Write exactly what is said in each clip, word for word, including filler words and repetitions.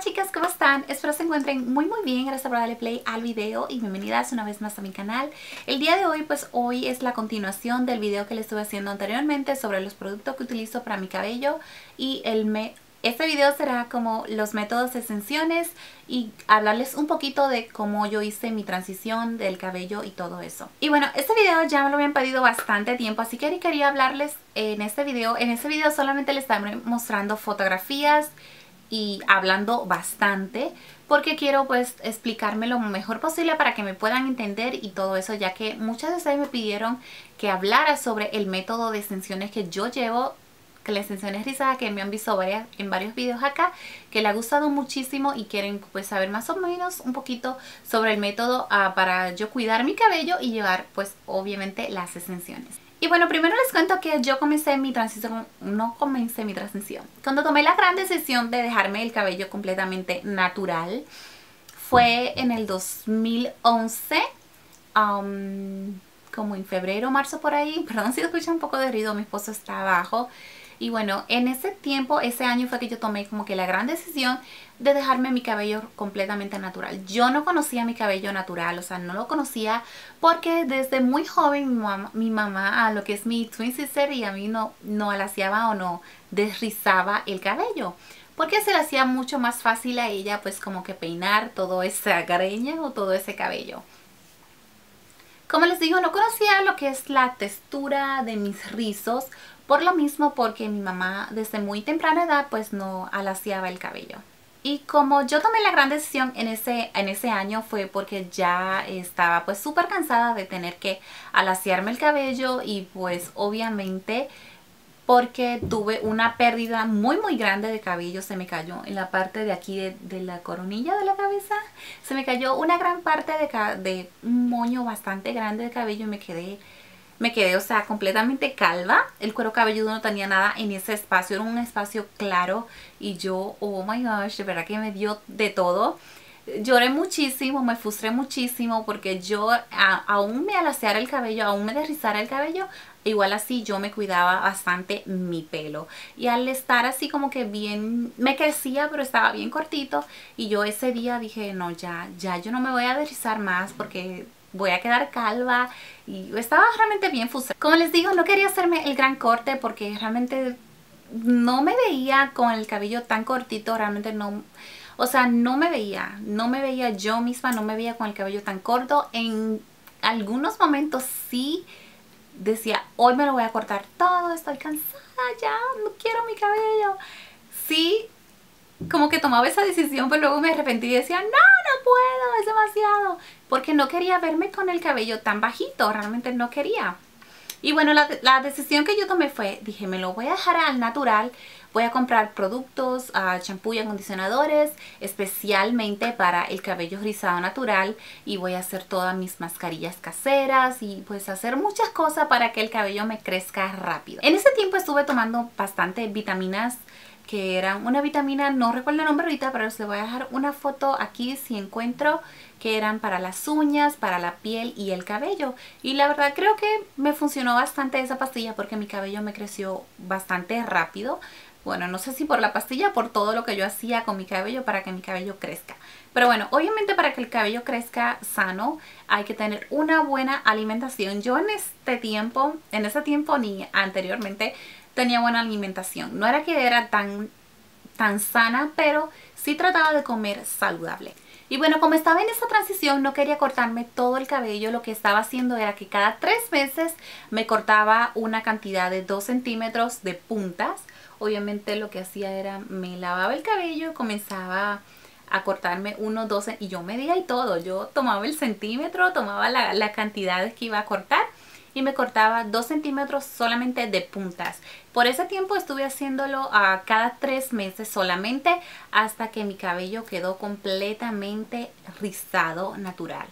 chicas, ¿cómo están? Espero se encuentren muy muy bien. Gracias por darle play al video y bienvenidas una vez más a mi canal. El día de hoy, pues hoy es la continuación del video que les estuve haciendo anteriormente sobre los productos que utilizo para mi cabello. Y el me este video será como los métodos de extensiones y hablarles un poquito de cómo yo hice mi transición del cabello y todo eso. Y bueno, este video ya me lo habían pedido bastante tiempo, así que quería hablarles en este video. En este video solamente les estaré mostrando fotografías y hablando bastante porque quiero pues explicarme lo mejor posible para que me puedan entender y todo eso, ya que muchas de ustedes me pidieron que hablara sobre el método de extensiones que yo llevo, que la extensión es rizada, que me han visto varias, en varios videos acá, que le ha gustado muchísimo y quieren pues saber más o menos un poquito sobre el método uh, para yo cuidar mi cabello y llevar pues obviamente las extensiones. Y bueno, primero les cuento que yo comencé mi transición, no comencé mi transición. Cuando tomé la gran decisión de dejarme el cabello completamente natural, fue en el dos mil once, um, como en febrero o marzo por ahí. Perdón si escuchan un poco de ruido, mi esposo está abajo. Y bueno, en ese tiempo, ese año fue que yo tomé como que la gran decisión de dejarme mi cabello completamente natural. Yo no conocía mi cabello natural, o sea, no lo conocía porque desde muy joven mi mamá, mi mamá a lo que es mi twin sister y a mí no, no alaciaba o no desrizaba el cabello. Porque se le hacía mucho más fácil a ella pues como que peinar toda esa greña o todo ese cabello. Como les digo, no conocía lo que es la textura de mis rizos, por lo mismo porque mi mamá desde muy temprana edad pues no alaciaba el cabello. Y como yo tomé la gran decisión en ese, en ese año fue porque ya estaba pues súper cansada de tener que alaciarme el cabello y pues obviamente porque tuve una pérdida muy muy grande de cabello. Se me cayó en la parte de aquí de, de la coronilla de la cabeza. Se me cayó una gran parte de, de un moño bastante grande de cabello y me quedé, me quedé, o sea, completamente calva. El cuero cabelludo no tenía nada en ese espacio, era un espacio claro y yo, oh my gosh, de verdad que me dio de todo. Lloré muchísimo, me frustré muchísimo porque yo a, aún me alaciara el cabello, aún me desrizara el cabello, igual así yo me cuidaba bastante mi pelo. Y al estar así como que bien, me crecía pero estaba bien cortito y yo ese día dije no, ya, ya yo no me voy a desrizar más porque voy a quedar calva y estaba realmente bien frustrada. Como les digo, no quería hacerme el gran corte porque realmente no me veía con el cabello tan cortito, realmente no... O sea, no me veía, no me veía yo misma, no me veía con el cabello tan corto. En algunos momentos sí decía, hoy me lo voy a cortar todo, estoy cansada ya, no quiero mi cabello. Sí, como que tomaba esa decisión, pero luego me arrepentí y decía, no, no puedo, es demasiado. Porque no quería verme con el cabello tan bajito, realmente no quería. Y bueno, la, la decisión que yo tomé fue, dije, me lo voy a dejar al natural. Voy a comprar productos, uh, champú y acondicionadores especialmente para el cabello rizado natural y voy a hacer todas mis mascarillas caseras y pues hacer muchas cosas para que el cabello me crezca rápido. En ese tiempo estuve tomando bastante vitaminas que eran una vitamina, no recuerdo el nombre ahorita, pero les voy a dejar una foto aquí si encuentro, que eran para las uñas, para la piel y el cabello. Y la verdad creo que me funcionó bastante esa pastilla porque mi cabello me creció bastante rápido. Bueno, no sé si por la pastilla, por todo lo que yo hacía con mi cabello para que mi cabello crezca. Pero bueno, obviamente para que el cabello crezca sano hay que tener una buena alimentación. Yo en este tiempo, en ese tiempo ni anteriormente, tenía buena alimentación. No era que era tan, tan sana, pero sí trataba de comer saludable. Y bueno, como estaba en esa transición, no quería cortarme todo el cabello. Lo que estaba haciendo era que cada tres meses me cortaba una cantidad de dos centímetros de puntas. Obviamente lo que hacía era, me lavaba el cabello y comenzaba a cortarme uno, doce, y yo medía y todo. Yo tomaba el centímetro, tomaba la, la cantidad que iba a cortar y me cortaba dos centímetros solamente de puntas. Por ese tiempo estuve haciéndolo a cada tres meses solamente hasta que mi cabello quedó completamente rizado natural.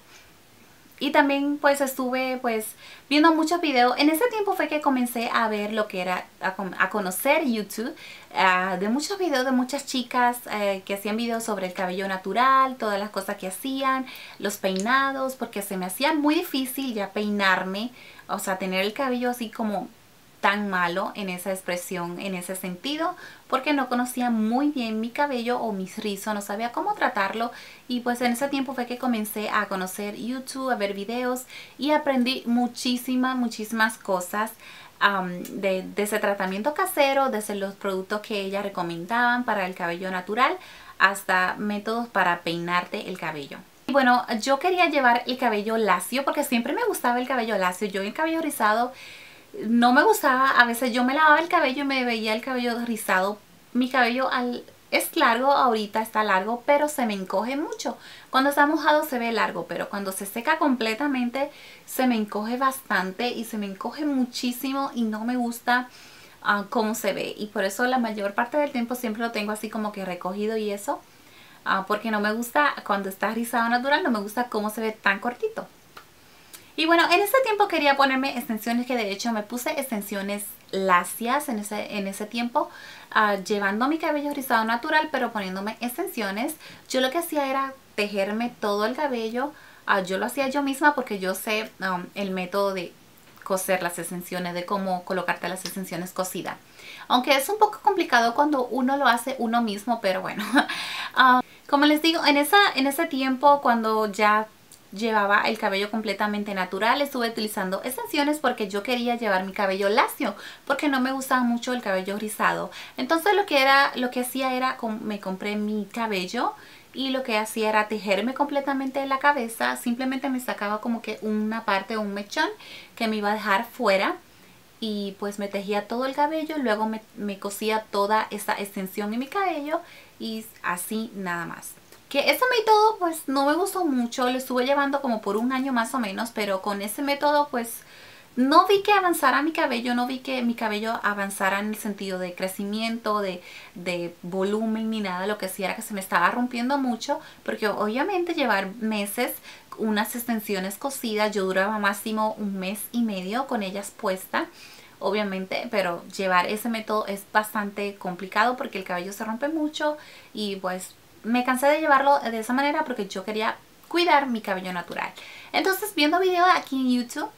Y también pues estuve pues viendo muchos videos. En ese tiempo fue que comencé a ver lo que era, a, a conocer YouTube. Uh, de muchos videos de muchas chicas uh, que hacían videos sobre el cabello natural. Todas las cosas que hacían. Los peinados. Porque se me hacía muy difícil ya peinarme. O sea, tener el cabello así como tan malo en esa expresión, en ese sentido, porque no conocía muy bien mi cabello o mis rizos, no sabía cómo tratarlo. Y pues en ese tiempo fue que comencé a conocer YouTube, a ver videos y aprendí muchísimas, muchísimas cosas. Um, de, de ese tratamiento casero, desde los productos que ella recomendaban para el cabello natural hasta métodos para peinarte el cabello. Y bueno, yo quería llevar el cabello lacio porque siempre me gustaba el cabello lacio. Yo el cabello rizado no me gustaba. A veces yo me lavaba el cabello y me veía el cabello rizado. Mi cabello al es largo, ahorita está largo, pero se me encoge mucho. Cuando está mojado se ve largo, pero cuando se seca completamente se me encoge bastante y se me encoge muchísimo y no me gusta uh, cómo se ve. Y por eso la mayor parte del tiempo siempre lo tengo así como que recogido y eso, uh, porque no me gusta cuando está rizado natural, no me gusta cómo se ve tan cortito. Y bueno, en ese tiempo quería ponerme extensiones, que de hecho me puse extensiones lacias en ese, en ese tiempo, uh, llevando mi cabello rizado natural, pero poniéndome extensiones. Yo lo que hacía era tejerme todo el cabello. Uh, yo lo hacía yo misma porque yo sé um, el método de coser las extensiones, de cómo colocarte las extensiones cosidas. Aunque es un poco complicado cuando uno lo hace uno mismo, pero bueno. uh, como les digo, en, esa, en ese tiempo cuando ya llevaba el cabello completamente natural, estuve utilizando extensiones porque yo quería llevar mi cabello lacio, porque no me gustaba mucho el cabello rizado. Entonces lo que era, lo que hacía era, me compré mi cabello y lo que hacía era tejerme completamente la cabeza. Simplemente me sacaba como que una parte, un mechón que me iba a dejar fuera, y pues me tejía todo el cabello, luego me, me cosía toda esa extensión en mi cabello y así nada más. Que ese método pues no me gustó mucho, lo estuve llevando como por un año más o menos, pero con ese método pues no vi que avanzara mi cabello, no vi que mi cabello avanzara en el sentido de crecimiento, de, de volumen ni nada. Lo que hacía era que se me estaba rompiendo mucho, porque obviamente llevar meses unas extensiones cosidas, yo duraba máximo un mes y medio con ellas puestas, obviamente, pero llevar ese método es bastante complicado porque el cabello se rompe mucho y pues me cansé de llevarlo de esa manera porque yo quería cuidar mi cabello natural. Entonces, viendo videos aquí en YouTube,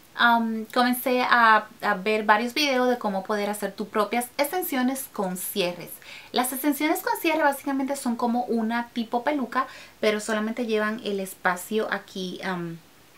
um, comencé a, a ver varios videos de cómo poder hacer tus propias extensiones con cierres. Las extensiones con cierre básicamente son como una tipo peluca, pero solamente llevan el espacio aquí um,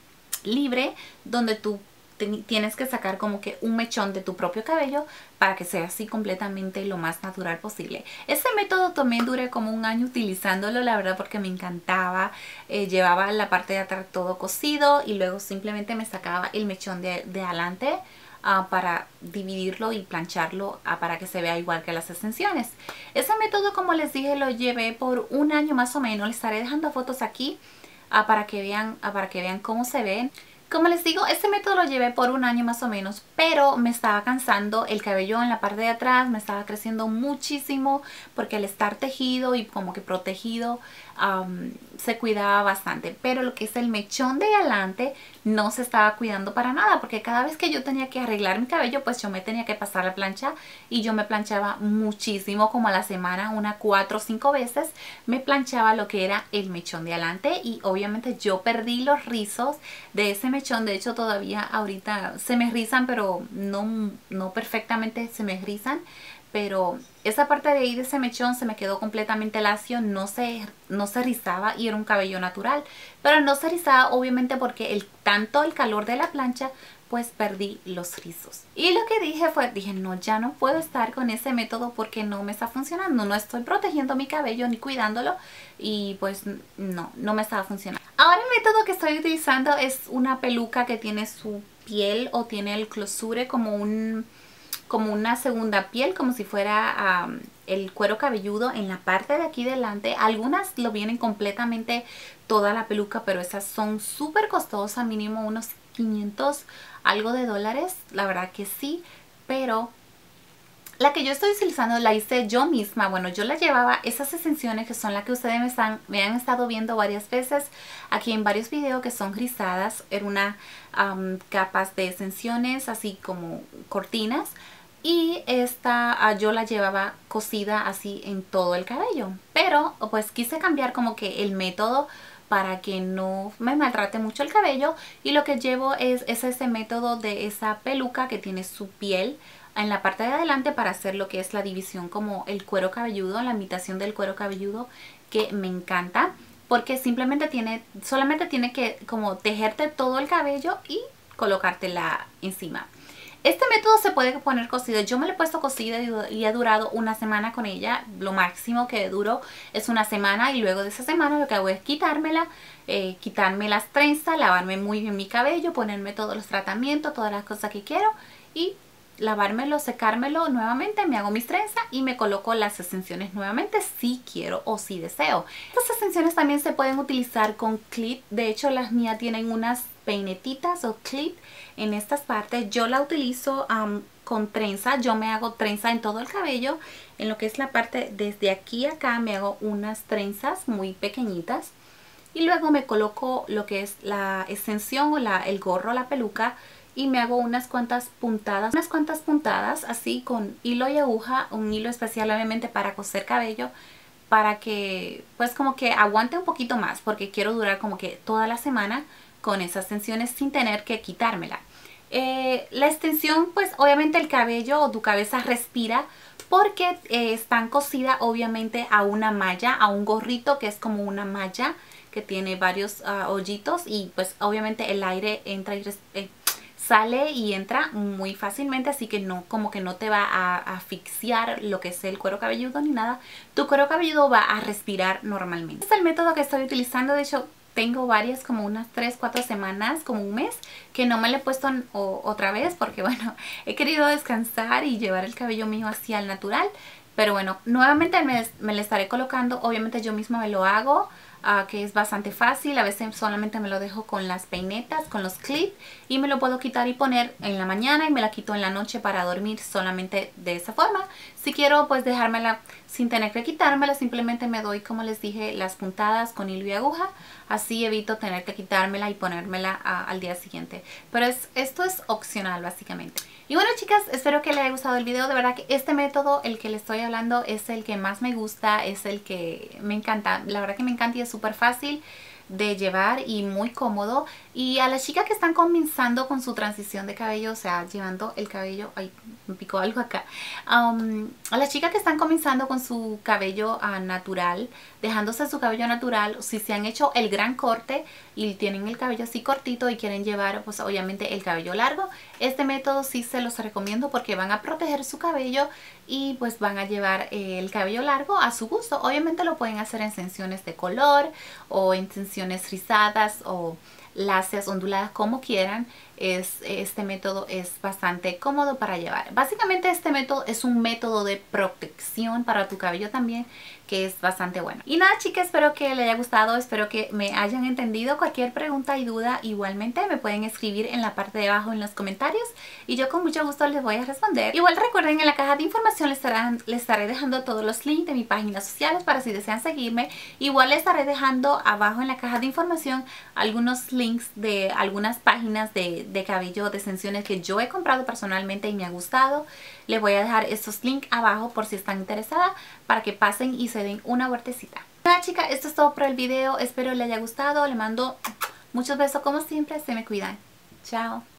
libre, donde tú tienes que sacar como que un mechón de tu propio cabello para que sea así completamente lo más natural posible. Este método también duré como un año utilizándolo, la verdad, porque me encantaba. Eh, llevaba la parte de atrás todo cosido y luego simplemente me sacaba el mechón de, de adelante uh, para dividirlo y plancharlo uh, para que se vea igual que las extensiones. Ese método, como les dije, lo llevé por un año más o menos. Les estaré dejando fotos aquí uh, para que vean, uh, para que vean cómo se ven. Como les digo, este método lo llevé por un año más o menos, pero me estaba cansando. El cabello en la parte de atrás me estaba creciendo muchísimo porque al estar tejido y como que protegido um, se cuidaba bastante. Pero lo que es el mechón de adelante no se estaba cuidando para nada, porque cada vez que yo tenía que arreglar mi cabello, pues yo me tenía que pasar la plancha y yo me planchaba muchísimo, como a la semana, una cuatro o cinco veces me planchaba lo que era el mechón de adelante, y obviamente yo perdí los rizos de ese mechón. De hecho, todavía ahorita se me rizan, pero no, no perfectamente se me rizan. Pero esa parte de ahí de ese mechón se me quedó completamente lacio, no se, no se rizaba y era un cabello natural. Pero no se rizaba obviamente porque el, tanto el calor de la plancha, pues perdí los rizos. Y lo que dije fue, dije no, ya no puedo estar con ese método porque no me está funcionando. No estoy protegiendo mi cabello ni cuidándolo y pues no, no me estaba funcionando. Ahora el método que estoy utilizando es una peluca que tiene su piel o tiene el closure como un... como una segunda piel, como si fuera um, el cuero cabelludo en la parte de aquí delante. Algunas lo vienen completamente toda la peluca, pero esas son súper costosas, mínimo unos quinientos algo de dólares, la verdad que sí. Pero la que yo estoy utilizando la hice yo misma. Bueno, yo la llevaba, esas extensiones que son las que ustedes me, están, me han estado viendo varias veces aquí en varios videos, que son rizadas. Era una um, capas de extensiones así como cortinas. Y esta uh, yo la llevaba cosida así en todo el cabello. Pero pues quise cambiar como que el método para que no me maltrate mucho el cabello. Y lo que llevo es, es ese método de esa peluca que tiene su piel en la parte de adelante para hacer lo que es la división como el cuero cabelludo, la imitación del cuero cabelludo, que me encanta porque simplemente tiene, solamente tiene que como tejerte todo el cabello y colocártela encima. Este método se puede poner cosida. Yo me lo he puesto cosida y he durado una semana con ella. Lo máximo que duro es una semana y luego de esa semana lo que hago es quitármela, eh, quitarme las trenzas, lavarme muy bien mi cabello, ponerme todos los tratamientos, todas las cosas que quiero y lavármelo, secármelo nuevamente, me hago mis trenzas y me coloco las extensiones nuevamente si quiero o si deseo. Estas extensiones también se pueden utilizar con clip. De hecho, las mías tienen unas peinetitas o clip en estas partes. Yo la utilizo um, con trenza. Yo me hago trenza en todo el cabello. En lo que es la parte desde aquí a acá me hago unas trenzas muy pequeñitas. Y luego me coloco lo que es la extensión o la, el gorro, la peluca. Y me hago unas cuantas puntadas, unas cuantas puntadas así con hilo y aguja, un hilo especial obviamente para coser cabello, para que pues como que aguante un poquito más, porque quiero durar como que toda la semana con esas extensiones sin tener que quitármela. Eh, la extensión pues obviamente el cabello o tu cabeza respira porque eh, están cosidas obviamente a una malla, a un gorrito que es como una malla que tiene varios uh, hoyitos y pues obviamente el aire entra y eh, sale y entra muy fácilmente, así que no, como que no te va a, a asfixiar lo que es el cuero cabelludo ni nada. Tu cuero cabelludo va a respirar normalmente. Este es el método que estoy utilizando. De hecho, tengo varias, como unas tres, cuatro semanas, como un mes, que no me lo he puesto o, otra vez porque, bueno, he querido descansar y llevar el cabello mío hacia el natural. Pero bueno, nuevamente me, me lo estaré colocando. Obviamente yo misma me lo hago. Uh, que es bastante fácil. A veces solamente me lo dejo con las peinetas, con los clips, y me lo puedo quitar y poner en la mañana y me la quito en la noche para dormir solamente de esa forma. Si quiero pues dejármela sin tener que quitármela, simplemente me doy, como les dije, las puntadas con hilo y aguja. Así evito tener que quitármela y ponérmela uh, al día siguiente. Pero es, esto es opcional básicamente. Y bueno, chicas, espero que les haya gustado el video. De verdad que este método, el que les estoy hablando, es el que más me gusta, es el que me encanta. La verdad que me encanta y es súper fácil de llevar y muy cómodo. Y a las chicas que están comenzando con su transición de cabello, o sea, llevando el cabello... Ay, me picó algo acá. Um, a las chicas que están comenzando con su cabello uh, natural, dejándose su cabello natural, si se han hecho el gran corte y tienen el cabello así cortito y quieren llevar pues obviamente el cabello largo, este método sí se los recomiendo porque van a proteger su cabello y pues van a llevar eh, el cabello largo a su gusto. Obviamente lo pueden hacer en extensiones de color o en extensiones rizadas o lacias, onduladas, como quieran. Es, este método es bastante cómodo para llevar. Básicamente este método es un método de protección para tu cabello también, que es bastante bueno. Y nada, chicas, espero que les haya gustado, espero que me hayan entendido. Cualquier pregunta y duda igualmente me pueden escribir en la parte de abajo en los comentarios y yo con mucho gusto les voy a responder. Igual recuerden, en la caja de información les, estarán, les estaré dejando todos los links de mis páginas sociales para si desean seguirme. Igual les estaré dejando abajo en la caja de información algunos links de algunas páginas de, de cabello, de extensiones que yo he comprado personalmente y me ha gustado. Les voy a dejar estos links abajo por si están interesadas para que pasen y se den una vueltecita. Nada, chicas, esto es todo por el video. Espero les haya gustado. Les mando muchos besos como siempre. Se me cuidan. Chao.